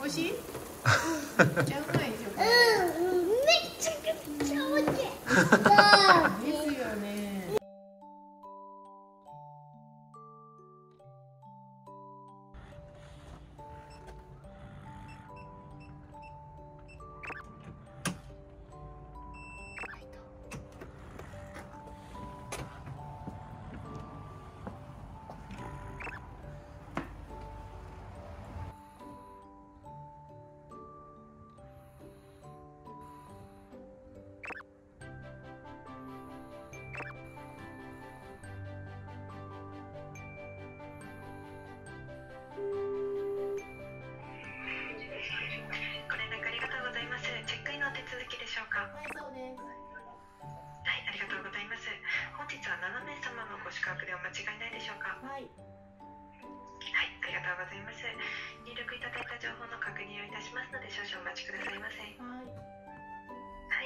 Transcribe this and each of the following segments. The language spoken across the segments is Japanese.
美味しい？めっちゃうまいでしょ。めっちゃくちゃ美味しい。ですよね。 ご宿泊でお間違いないでしょうか。はい、はい、ありがとうございます。入力いただいた情報の確認をいたしますので少々お待ちくださいませ。はい。はい。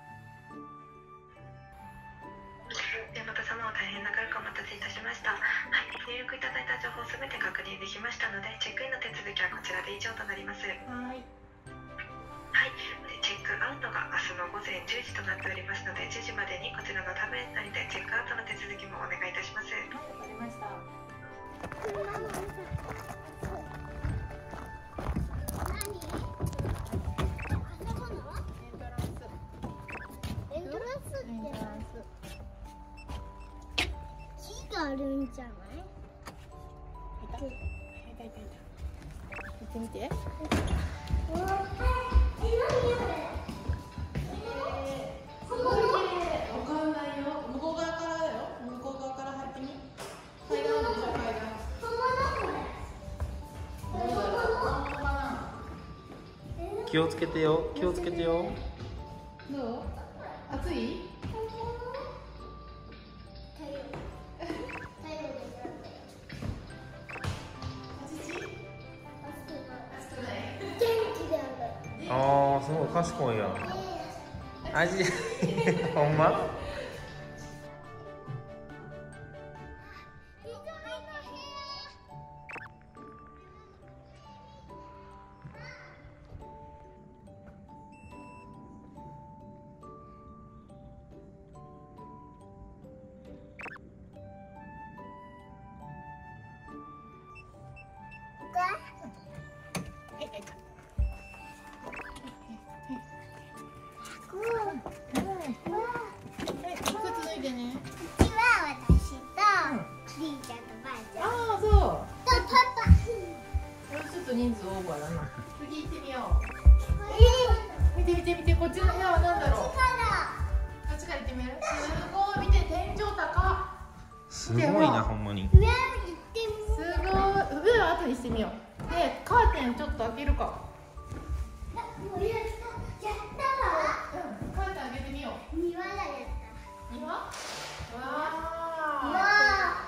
山本様は大変長らくお待たせいたしました。はい、入力いただいた情報すべて確認できましたので、チェックインの手続きはこちらで以上となります。はい。はい、チェックアウトが明日の午前10時となっておりますので、10時までにこちらのタブレットにてチェックアウトの手続きもお願いいたします。はい、わかりました。 エントランスって木があるんじゃない？ いたいたいたいた。見てみて。 気をつけてよ、気をつけてよ。 どう？暑い？ ああ、すごい賢いやん。味ほんま？ 人数オーバーだな。次行ってみよう。見て見て見て、こっちの部屋は何だろう。こっちから行ってみる。すごい、見て、天井高。 すごいな、ほんまに。 上行ってみすごい。上は後にしてみよう。で、カーテンちょっと開けるか。 やったわ。 カーテン開けてみよう。 庭だやった。 庭？わあ。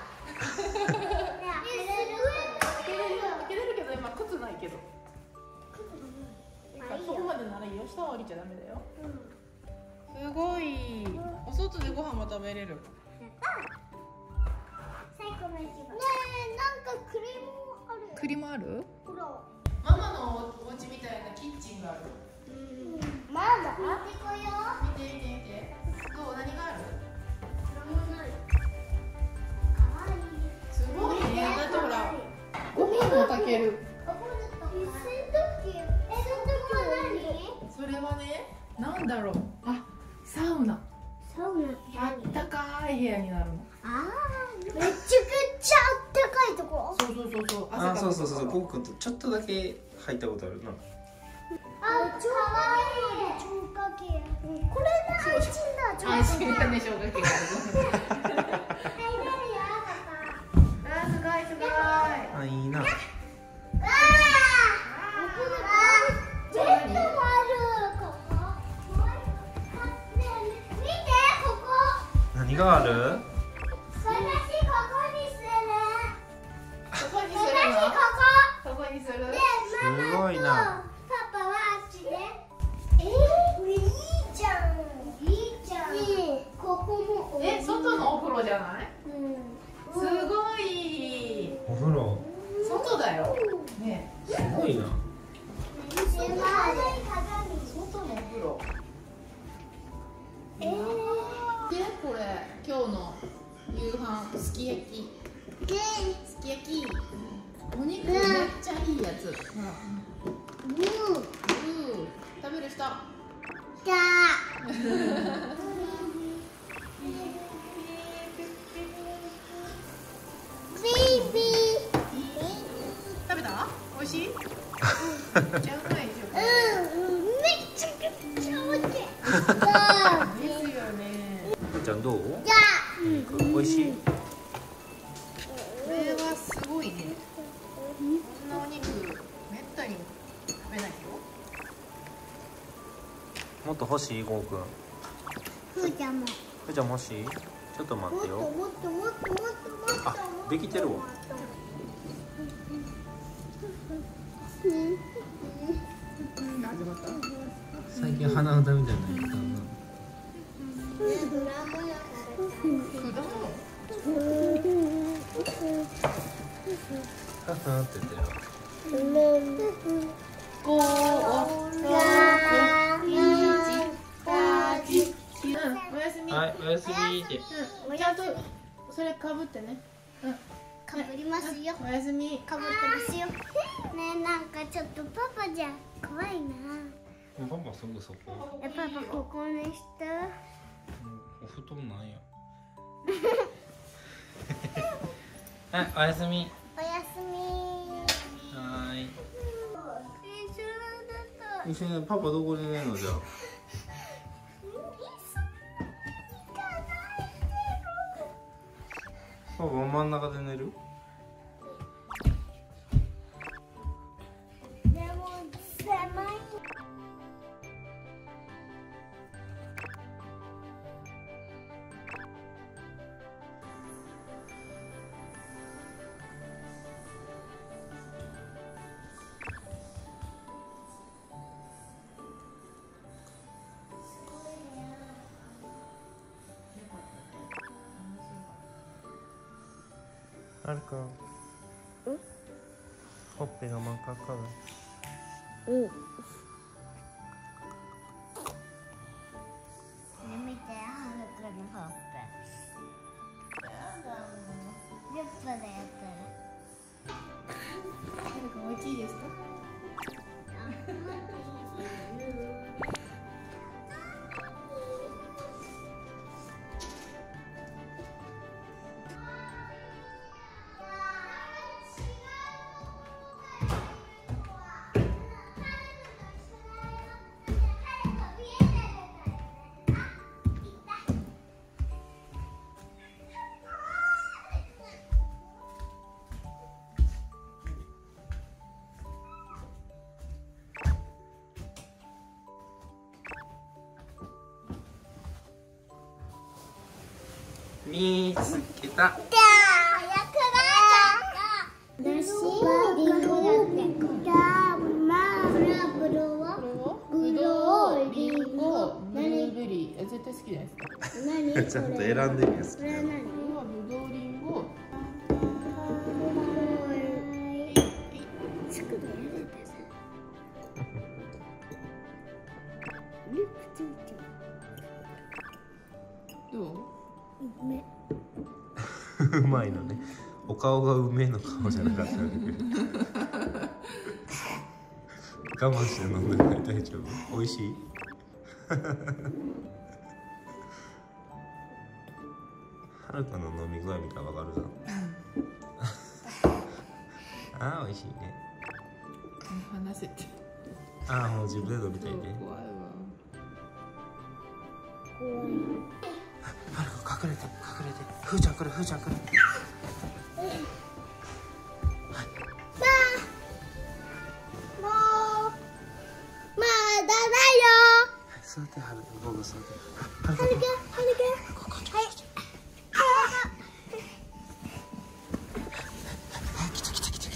開けれるけど、今靴ないけど。そこまでならいいよ。下は降りちゃダメだよ。すごい。お外でご飯も食べれる。 最高の一番。ねえ、なんか栗もある？ ほら。 ママのお家みたいなキッチンがある。 まだ？見てこよう。 見て見て見て。どう？何がある？すごいね。だってほら、ご飯も炊ける。それはね、なんだろう。あ、サウナ。あったかい部屋になるの。 ああ、めちゃくちゃあったかいところ。 そうそうそうそう。 あ、そうそうそう、こうくんとちょっとだけ入ったことあるな。 あ、超かけ。これが安心だ。 安心だね、消火器がある。あ、すごいすごい。 あ、いいな。 ベッドもある。ここ。ねえ、見てここ。 何がある？ 私ここにする。 ここにするの？ここにする？ で、 すごいな。 パパはあっちで。これいいじゃん。いいじゃん。ここも。 外のお風呂じゃない？すごい。 お風呂。 外だよ。ね。 すごいな。 夕飯すき焼き。すき焼き。お肉めっちゃいいやつ。ほら。食べる人。食べた？美味しい？めっちゃうまいでしょ。 めちゃくちゃ美味しい。 ですよね。 ふーちゃんどう？美味しい？ これはすごいね。こんなお肉めったに食べないよ。 もっと欲しい？ゴーくん。 ふーちゃんも。 ふーちゃん欲しい？ちょっと待ってよ。あ、できてるわ。最近鼻歌みたいなの言ったな。ははって言ってる。 5、6、7、8、9。おやすみ。 はい、おやすみって。 ちゃんとそれかぶってね。 かぶりますよ。 おやすみ。 かぶってますよ。ねえ、なんかちょっとパパじゃ怖いな。 パパすぐそこ。 パパここにした。 お布団なんや。はい、おやすみ。 おやすみ。 はーい。 一緒だった。 一緒にパパどこで寝るのじゃあ。パパ真ん中で寝る？ でも狭い。 あるか。ほっぺが真っ赤っかだ。 見て、ハルくんのほっぺ。10分でやったら。 はるくん美味しいですか？ 見つけた。 梨、リンゴだって。 ぶどう、リンゴ、ブルーベリー。絶対好きじゃないですか。 ちゃんと選んでるやつ。 これはぶどう、リンゴ。どう？ うまいのね。お顔がうめえの顔じゃなかったんだけど。我慢して飲んでない？大丈夫？美味しい？はるかの飲み具合見たらわかるじゃん。ああ、美味しいね。 話せて。 ああ、もう自分で飲みたいね。 怖いわ。 はるか隠れて、隠れて。ふーちゃん来る、ふーちゃん来る。座ってはるか、僕座って。はるか、ここちょっと。来た。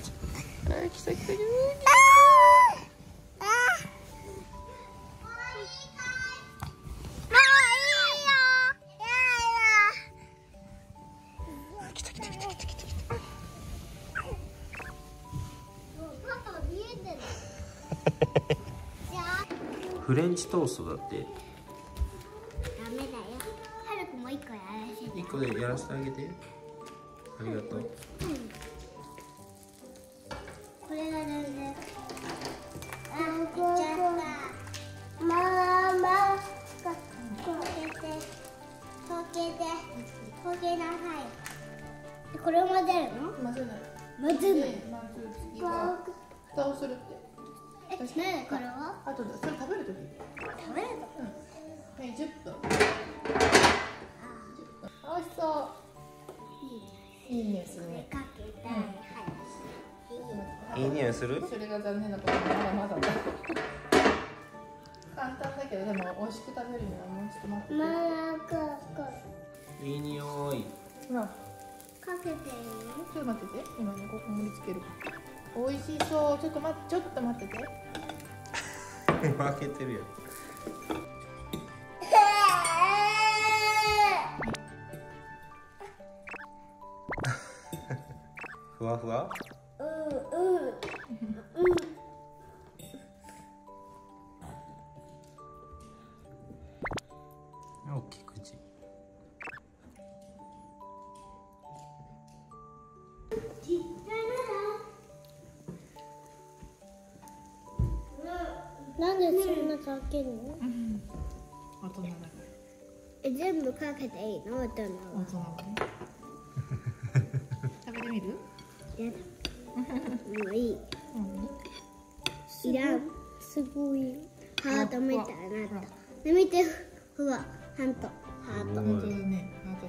フレンチトーストだって。 ダメだよ。はるくも1個やらせて。 1個こでやらせてあげて。ありがとう。 これがなんで。あ、いっちゃった。ママ。溶けなさい。これを混ぜるの？ 混ぜない。 混ぜない。 まず次は蓋をするって。 ねえ、これは？ あとでそれ食べるとき。 食べるの？ はい、10分。美味しそう。いい匂いするね。 かけたい。 いい匂いする？ それが残念なことにまだまだだ。簡単だけどでも美味しく食べるにはもうちょっと待って。 いい匂い。 ほら。 かけていい？ ちょっと待ってて。今ねここ盛り付ける。美味しそう。ちょっと待ってて。 負けてるよ。ふわふわ。大きい口。 なんでそんなかけるの？ 大人だから。 全部かけていいの？大人は。 ね。食べてみる？ やだ。もういい。いらん。すごい。ハートみたいになった。で見て、ほら、ハート。 本当だね。ハートだ。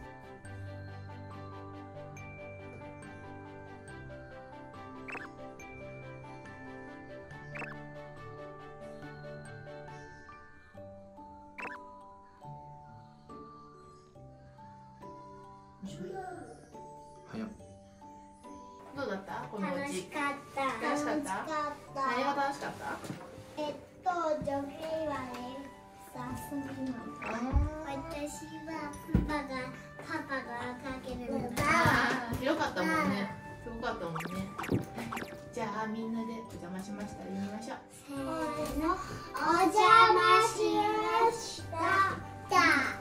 早っ。 どうだった？このお家。 楽しかった。 楽しかった？何が楽しかった？ ジョギはね、遊ぶの。私はパパがかけるの。 広かったもんね。すごかったもんね。じゃあみんなでお邪魔しました言いましょう。 せーの、お邪魔しました。